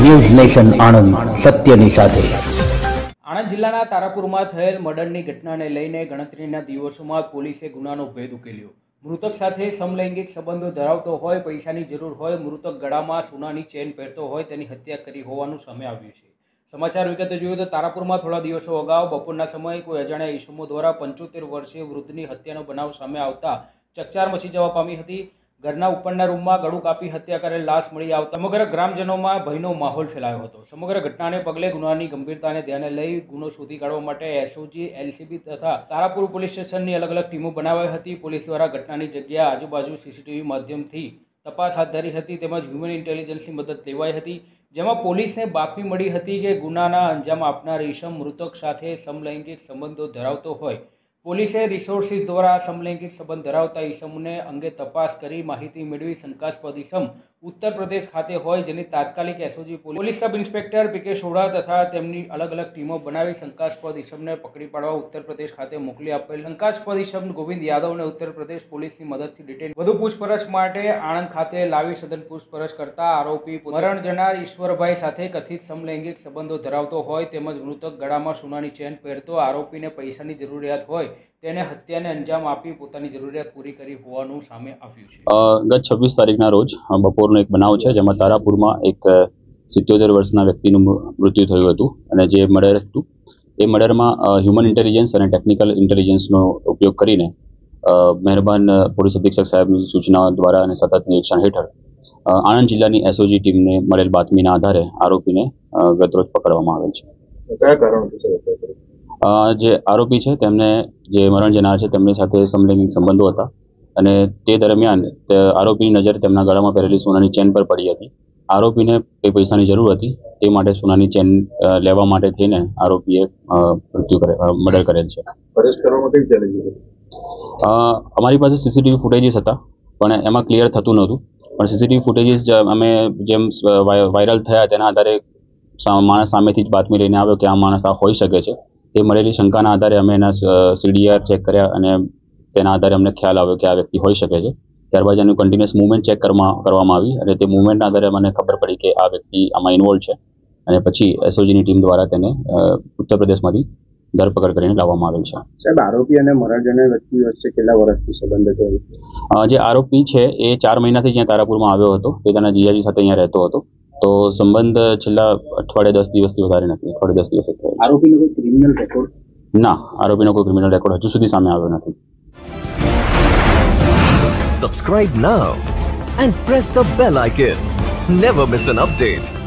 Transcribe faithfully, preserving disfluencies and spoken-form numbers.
News nation Anand, સત્યની સાથે। આણંદ જિલ્લાના તારાપુરમાં થયેલ મર્ડરની ઘટનાને લઈને ગણતરીના દિવસોમાં પોલીસે ગુનાનો ભેદ ઉકેલ્યો। મૃતક સાથે સમલૈંગિક સંબંધો ધરાવતો હોય, પૈસાની જરૂર હોય, મૃતક ગળામાં સોનાની ચેન પહેરતો હોય, તેની હત્યા કરી હોવાનું સામે આવ્યું છે। સમાચાર વિગતે જોઈએ તો તારાપુરમાં થોડા દિવસો અગાઉ બપોરના સમયે કોઈ અજાણ્યા ઈસમો દ્વારા પંચોતેર વર્ષીય વૃદ્ધની હત્યાનો બનાવ સામે આવતા ચકચાર મચી જવા પામી હતી। ઘરના ઉપરના રૂમમાં ગળું કાપી હત્યા કરેલ લાશ મળી આવતા સમગ્ર ગ્રામજનોમાં ભયનો માહોલ ફેલાયો હતો। સમગ્ર ઘટનાને પગલે ગુનાની ગંભીરતાને ધ્યાને લઈ ગુનો શોધી કાઢવા માટે એસ.ઓ.જ, એલ.સ તથા તારાપુર પોલીસ સ્ટેશનની અલગ અલગ ટીમો બનાવાઈ હતી। પોલીસ દ્વારા ઘટનાની જગ્યા આજુબાજુ સીસીટીવી માધ્યમથી તપાસ હાથ ધરી હતી, તેમજ હ્યુમન ઇન્ટેલિજન્સની મદદ લેવાઈ હતી, જેમાં પોલીસને બાતમી મળી હતી કે ગુનાના અંજામ આપનાર ઈસમ મૃતક સાથે સમલૈંગિક સંબંધો ધરાવતો હોય। પોલીસે રિસોર્સિસ દ્વારા સમલૈંગિક સંબંધ ધરાવતા ઈસમને અંગે તપાસ કરી માહિતી મેળવી શંકાસ્પદ ઈસમ ઉત્તર પ્રદેશ ખાતે હોય, જેની તાત્કાલિક SOG police sub inspector PK. Soda તથા તેમની અલગ અલગ ટીમો બનાવી શંકાસ્પદ ઈસમને પકડી પાડવા ઉત્તર પ્રદેશ ખાતે મોકલી આપેલ। શંકાસ્પદ ઈસમ ગોવિંદ યાદવને ઉત્તર પ્રદેશ પોલીસની મદદથી ડિટેન વધુ પૂછપરછ માટે આણંદ ખાતે લાવી સઘન પૂછપરછ કરતા આરોપી મરણ જનાર ઈશ્વરભાઈ સાથે કથિત સમલૈંગિક સંબંધો ધરાવતો હોય, તેમજ મૃતક ગળામાં સોનાની ચેન પહેરતો, આરોપીને પૈસાની જરૂરિયાત હોય, તેને હત્યાને અંજામ આપી પોતાની જરૂરિયાત પૂરી કરી હોવાનું સામે આવ્યું છે। ગત છવ્વીસ તારીખના રોજ બપોરનો એક બનાવ છે, જેમાં તારાપુરમાં એક સિત્યોતેર વર્ષના વ્યક્તિનું મૃત્યુ થયું હતું અને જે મર્ડર હતું એ મર્ડરમાં હ્યુમન ઇન્ટેલિજન્સ અને ટેકનિકલ ઇન્ટેલિજન્સનો ઉપયોગ કરીને મહેરબાન પોલીસ અધિક્ષક સાહેબની સૂચના દ્વારા અને સતત નિરીક્ષણ હેઠળ આણંદ જિલ્લાની એસ.ઓ.જી ટીમને મળેલ બાતમીના આધારે આરોપીને ગતરોજ પકડવામાં આવેલ છે। કયા કારણોસર જે આરોપી છે તેમને જે મરણ જનાર છે તેમની સાથે સમલૈંગિક સંબંધો હતા અને તે દરમિયાન આરોપીની નજર તેમના ગળામાં પહેરેલી સોનાની ચેન પર પડી હતી। આરોપીને એ પૈસાની જરૂર હતી, તે માટે સોનાની ચેન લેવા માટે થઈને આરોપીએ મૃત્યુ કરે મર્ડર કરેલ છે। અમારી પાસે સીસીટીવી ફૂટેજીસ હતા, પણ એમાં ક્લિયર થતું નહોતું, પણ સીસીટીવી ફૂટેજીસ અમે જેમ વાયરલ થયા તેના આધારે માણસ સામેથી જ બાતમી લઈને આવ્યો કે આ માણસ આ હોઈ શકે છે। તે મળેલી શંકાના આધારે અમે એના સીડીઆર ચેક કર્યા અને તેના આધારે અમને ખ્યાલ આવ્યો કે આ વ્યક્તિ હોઈ શકે છે। ત્યારબાદ એનું કન્ટિન્યુઅસ મૂવમેન્ટ ચેક કરવામાં આવી અને તે મૂવમેન્ટના આધારે મને ખબર પડી કે આ વ્યક્તિ આમાં ઇન્વોલ્વ છે અને પછી એસ.ઓ.જીની ટીમ દ્વારા તેને ઉત્તર પ્રદેશમાંથી ધરપકડ કરીને લાવવામાં આવેલ છે। સાહેબ, આરોપી અને મરણ જનાર વ્યક્તિ વચ્ચે કેટલા વર્ષથી સંબંધ હતો? જે આરોપી છે એ ચાર મહિનાથી જ્યાં તારાપુરમાં આવ્યો હતો, તે તેના જીજાજી સાથે અહીંયા રહેતો હતો, તો સંબંધ છેલ્લા અઠવાડિયે દસ દિવસથી વધારે નથી, અઠવાડિયે દસ દિવસ થયા। આરોપીનો કોઈ ક્રિમિનલ રેકોર્ડ? ના, આરોપીનો કોઈ ક્રિમિનલ રેકોર્ડ હજુ સુધી સામે આવ્યો નથી। Subscribe now and press the bell icon. Never miss an update.